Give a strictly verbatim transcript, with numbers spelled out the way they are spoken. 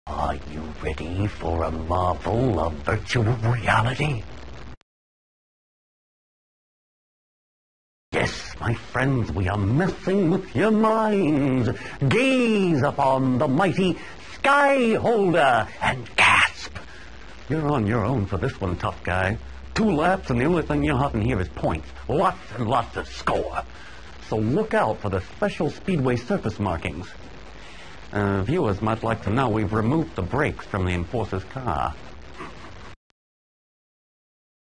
Are you ready for a marvel of virtual reality? Yes, my friends, we are messing with your minds. Gaze upon the mighty Sky Holder and gasp. You're on your own for this one, tough guy. Two laps and the only thing you'll often hear is points. Lots and lots of score. So look out for the special speedway surface markings. Uh, viewers might like to know we've removed the brakes from the enforcer's car.